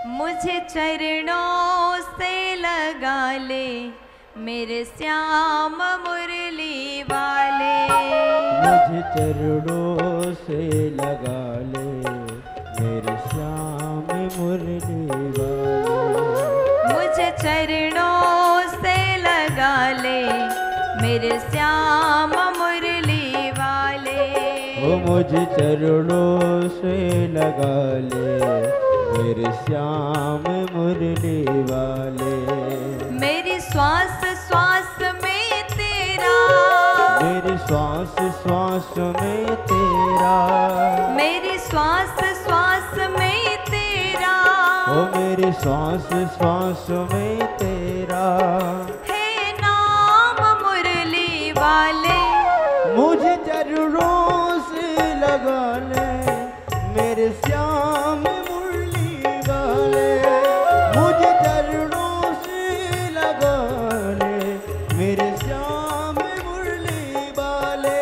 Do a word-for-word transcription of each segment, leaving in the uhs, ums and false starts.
मुझे चरणों से लगा ले मेरे श्याम मुरली वाले। मुझे चरणों से लगा ले मेरे श्याम मुरली वाले। मुझे चरणों से लगा ले मेरे श्याम मुरली वाले। ओ मुझे चरणों से लगा ले मेरे श्याम मुरली वाले। मेरी श्वास श्वास में तेरा, मेरी श्वास श्वास में तेरा, मेरी श्वास श्वास में तेरा, ओ मेरी श्वास श्वास में तेरा है नाम मुरली वाले। मुझे चरणों से लगा ले मेरे श्याम मुरली वाले। मुझे चरणों से लगा ले मेरे श्याम मुरली वाले।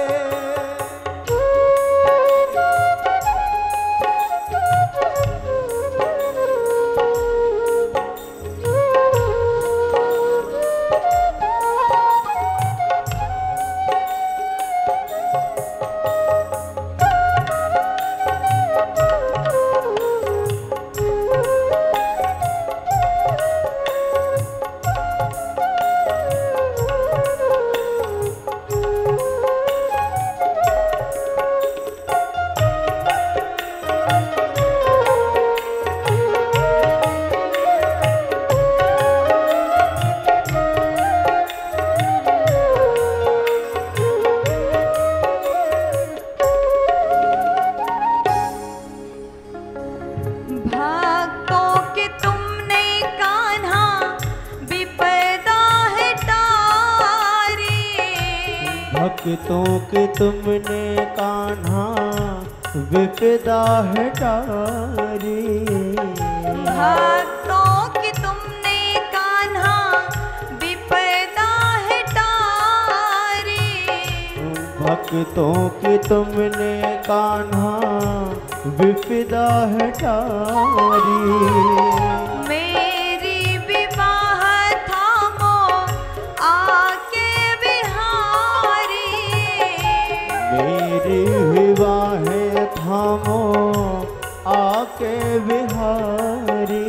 भक्तों के तुमने कान्हा विपदा हटारी। भक्तों की तुमने कान्हा विपदा हटारी। भक्तों की तुमने कान्हा विपदा हटारी। मेरी विवाह थामो आके बिहारी। मेरी विवाह थामो आके बिहारी।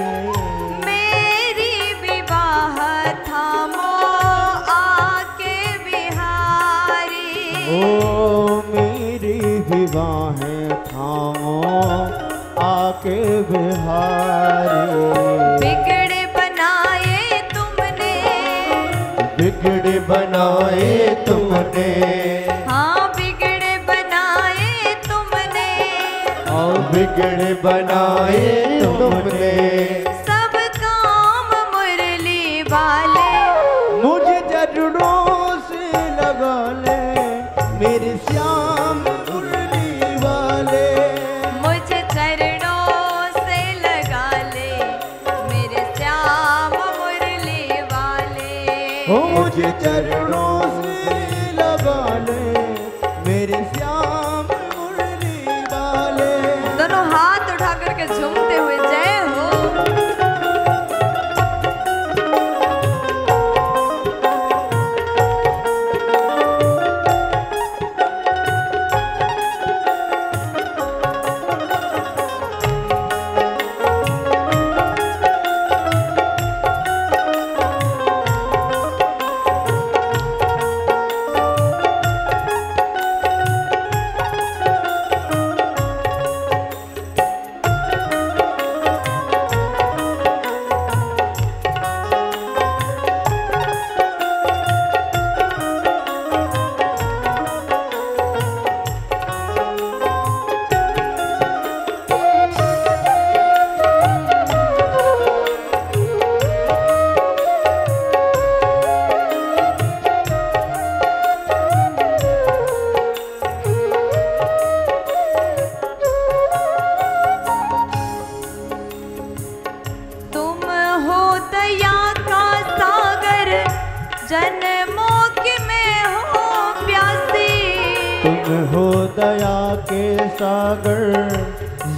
मेरी विवाह थामो आके बिहारी। ओ मेरी विवाह थामो आके बिहारी। बिगड़े बनाए तुमने, बिगड़े बनाए तुमने, हाँ बिगड़े बनाए तुमने, और बिगड़े बनाए तुमने। सब काम मुरली वाले। मुझे चरणों से लगा ले मेरे श्याम मुरली वाले। मुझे चरणों से लगा ले मेरे श्याम मुरली वाले। ओ मुझे चरणों से लगा ले मेरे श्याम मुरली वाले। दोनों हाथ उठा करके झूमते हुए जय हो। जन्मों की मैं हो प्यासी। तुम हो दया के सागर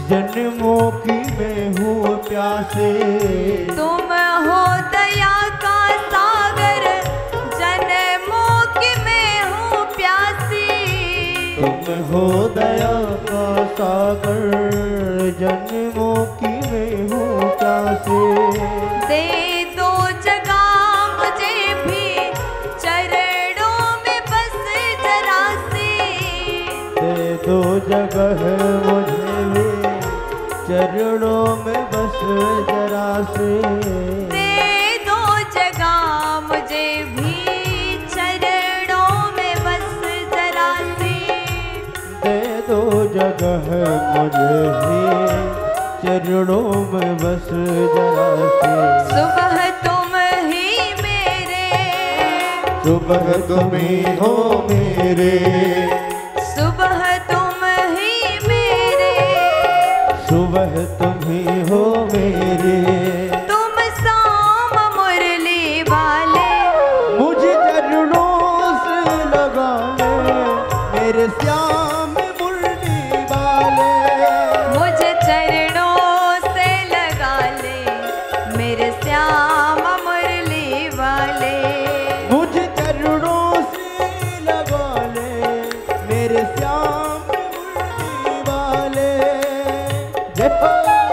जन्मों की मैं हूँ प्यासे। तुम हो दया का सागर, जन्मों की मैं हूँ प्यासी। तुम हो दया का सागर, जन्मों की मैं हूँ प्यासे। दे दो जगह मुझे भी, चरणों में बस जरा सी। दे दो जगह मुझे भी, चरणों में बस जरा से। दे दो जगह मुझे भी, चरणों में बस जरा सी। दे दो जगह मुझे भी, चरणों में बस जरा से। सुबह तुम ही मेरे, सुबह तुम ही हो मेरे, सुबह तुम ही मेरे, सुबह तुम ही हो मेरे। तुम शाम मुरली वाले, मुझे चरणों से लगा ले मेरे श्याम मुरली वाले। मुझे चरणों से लगा ले मेरे श्याम मुरली वाले। मुझे चरणों से लगा ले मेरे श्याम मुरली वाले। जय हो।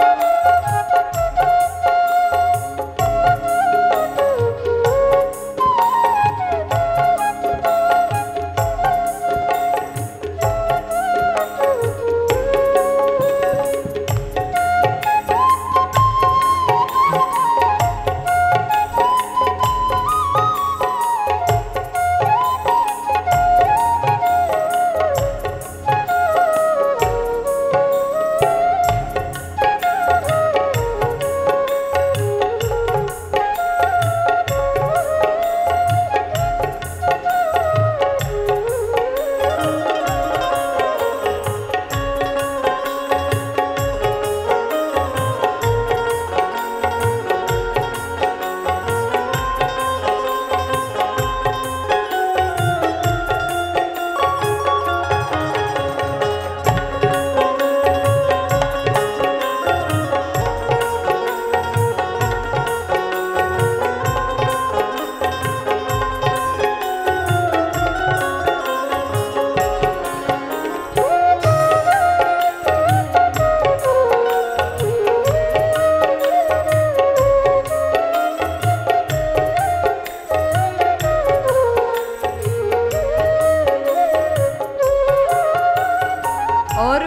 और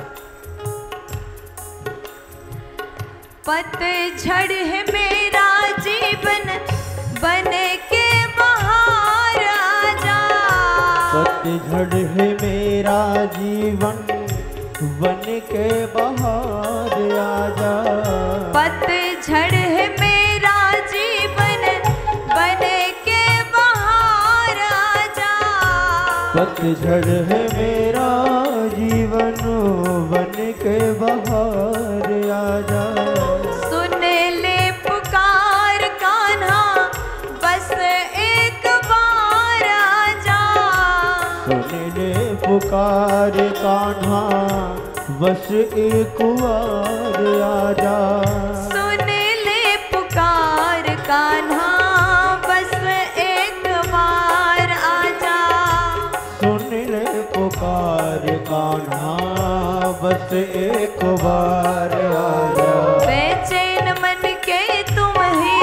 पतझड़ है मेरा जीवन, बन के बाहर आजा। पतझड़ है मेरा जीवन, बन के बाहर आजा। पतझड़ है मेरा जीवन, बन के बाहर आजा। पतझड़ है मेरा जीवन, बन के बाहर आजा। सुन ले पुकार कान्हा, बस एक बार आजा। सुन ले पुकार कान्हा, बस एक बार आजा। सुन ले पुकार कान्हा, बस एक बार आजा। सुन ले पुकार कान्हा, बस एक बार आजा। बेचैन मन के तुम ही,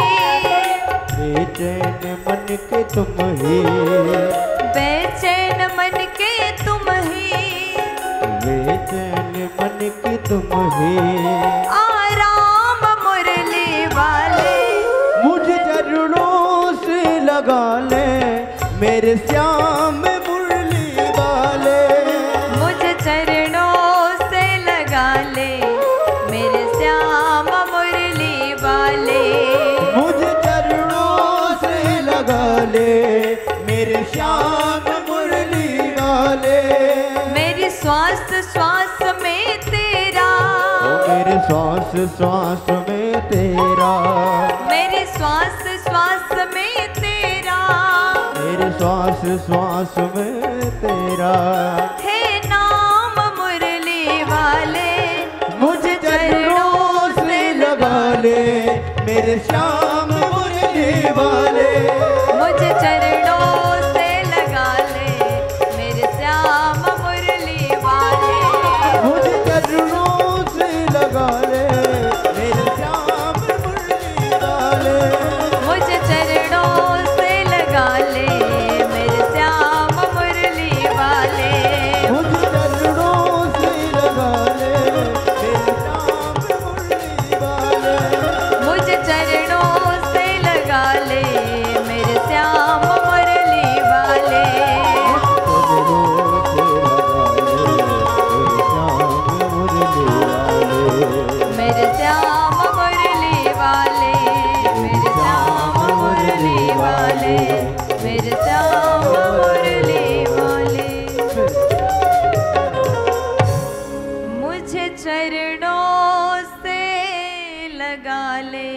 बेचैन मन के तुम ही, बेचैन मन के तुम ही, बेचैन मन के तुम ही। आराम मुरली वाले। मुझे चरणों से लगा ले मेरे श्याम मुरली वाले। मुझे चरणों से लगा ले मेरे श्याम मुरली वाले। मुझे चरणों से लगा ले मेरे श्याम मुरली वाले। मेरी श्वास श्वास में तेरा, ओ मेरे श्वास श्वास में तेरा, मेरी श्वास श्वास में तेरा, मेरे श्वास श्वास में तेरा। है नाम मुरली वाले। मुझे वाले, मेरे श्याम मुरली वाले। मुझे चरणों से लगा ले मेरे श्याम मुरली वाले। मुझे चरणों से लगा ले मेरे श्याम मुरली वाले। मुझे चरणों से लगा ले मेरे श्याम मुरली वाले। मुझे चरणों से लगा ले मेरे श्याम मुरली वाले। मुझे चरणों से लगा ले मेरे श्याम मुरली वाले। मेरे श्याम मुरली वाले, मेरे श्याम मुरली वाले, मेरे श्याम मुरली वाले। मुझे चरणों से लगा ले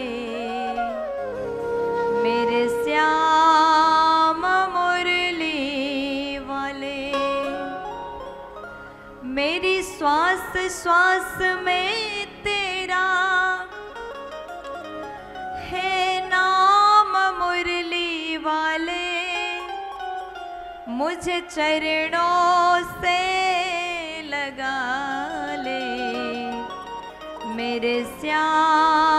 मेरे श्याम मुरली वाले। मेरी श्वास श्वास में तेरा है नाम मुरली वाले। मुझे चरणों से लगा ले मेरे श्याम